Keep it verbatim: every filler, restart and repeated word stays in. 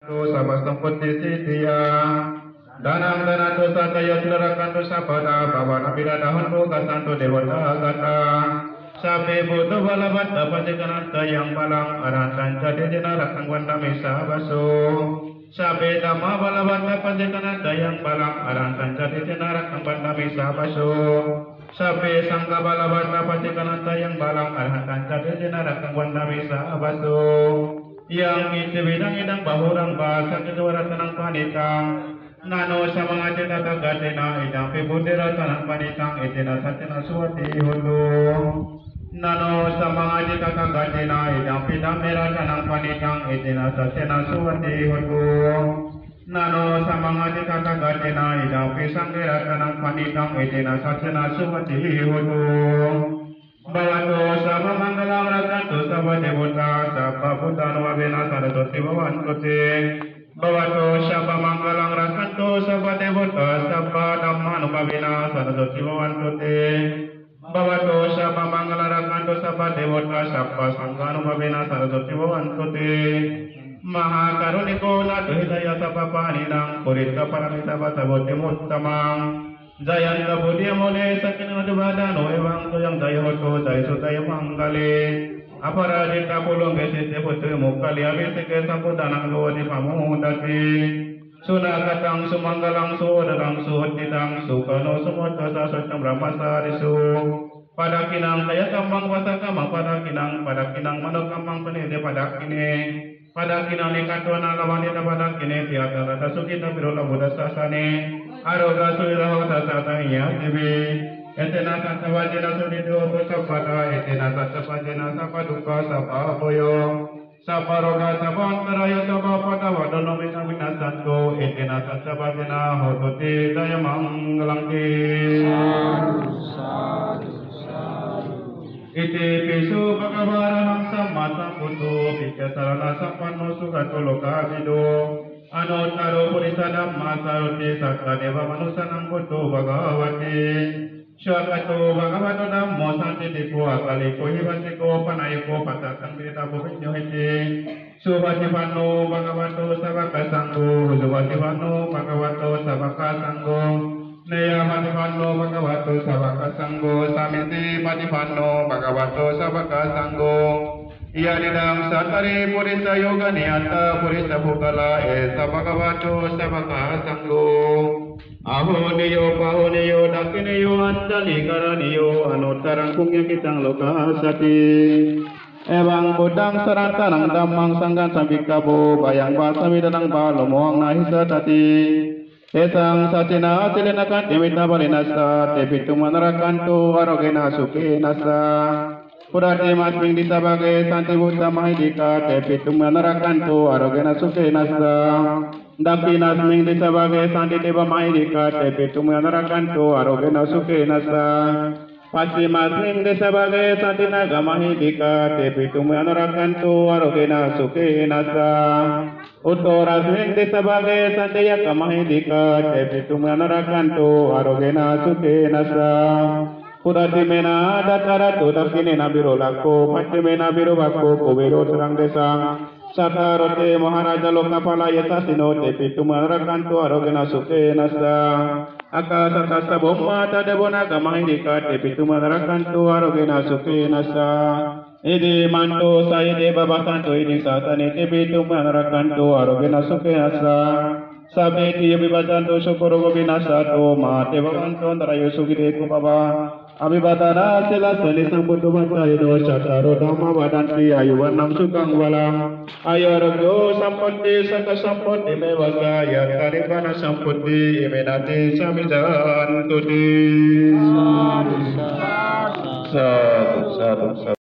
Tu sama sampati sitiya danang danatu sataya silarakantu sapada bhavana piradahun bukasantu dewata gata sabe buddha balabata pajikananta yang balang arantan jadi dinarakang wandami sabaso sabe dhamma balabata pajikananta yang balang arantan jadi dinarakang wandami sabaso sabe sangka balabata pajikananta yang balang arantan jadi dinarakang wandami sabaso yang itu bidang idang bahurang bahasa kedua tanang panitang nano sama ngaji tata gadena idang pibudera tanang panitang idena satina suwati hudu nano sama ngaji tata gadena idang pidang merah tanang panitang idena satina suwati hudu nano sama ngaji tata gadena idang pisang merah tanang panitang idena satina suwati hudu Bhavato sama manggalang rakantu sabha devata sabha bhutano abena saraswati bhavantuti Bhavato sabha manggalang rakantu sabha devata sabha dhammano abena saraswati bhavantuti Bhavato sabha manggalang rakantu sabha devata sabha sanghano abena saraswati bhavantuti Mahakaruniko natu hidaya sabha paninang purita paramita bhataboti muttamang Jayanta Buddha Mole Sakina Dubadano Evang Tuyang Jaya Hoto Jaya Sutaya Manggale Aparajita Pulung Gesite Putri Mukali Abisike Sampudana Gawati Pamudati Sunakatang Sumanggalang Sudarang Suhutitang Sukano Sumutasa Sutam Ramasarisu Padakinang Kaya Kamang Wasakamang Padakinang Padakinang Manokamang Penide Padakine Padakinang Nikatwana Lawanita Padakine Tiata Rata Sukita Birola Buddha Sasane Aroga Suraho Tasataya Devi Etena Satavajena Sunido Sapata Etena Satavajena Sapaduka Sapahoyo Saparoga Sapantarayo Sapapata Vadono Minamina Santo Etena Satavajena Hotote Dayamanggalangki Iti pisu Bhagavaranam Sammata Putu Pikasarana Sampano Sugato Lokavido Anotaro Purisadam Masaruti Sakta Deva Manusanam Buddho Bhagavati Syakato Bhagavato Dhammo Santitiku Akaliko Hivasiko Panayiko Patakang Bita Bhuvinyo Hiti Subhati Pano Bhagavato Sabaka Sanggo Subhati Pano Bhagavato Sabaka Sanggo Neya Pati Pano Bhagavato Sabaka Sanggo Samiti Pati Pano Bhagavato Sabaka Sanggo Iya didang satari purisa yoga niata purisa bukala esa bhagavato sabaka sanggo aho niyo paho niyo dakiniyo andali karaniyo anutarang kungya kitang lokasati ebang budang sarantanang damang sanggan sambikabo bayang basa midanang balomoang nahisa tati esang satina asilinakan timita balinasa tepitu manarakantu arogena suki nasa Purati masming ditabage santi buddha mahidika tepitum manarakantu arogena suke nasa Dapi nasming ditabage santi deva mahidika tepitum manarakantu arogena suke nasa Pasti masming ditabage santi naga mahidika tepitum manarakantu arogena suke nasa Uttorasming ditabage santi yaka mahidika tepitum manarakantu arogena suke nasa Purati mena datara tu dakine nabiro lako pasti mena biro bako kubiro serang desang satarote maharaja lokapala yata sino tepi tumarakantu arogena suke nasa akasa kasa bomma tadebona gamahindika tepi tumarakantu arogena suke nasa Idi manto saide babakantu idi satane tepi tumarakantu arogena suke nasa Sabe tiyo bibadanto syukuro binasa to mate babanto antarayo sugide ko baba Abibadana sila sali sambuddho bhatta ido sataro dhamma vadanti ayu varnam sukang valam ayu aragyo sampatti saka sampatti mevasa yataripana sampatti imenati samijantuti Sadu, sadu, sadu.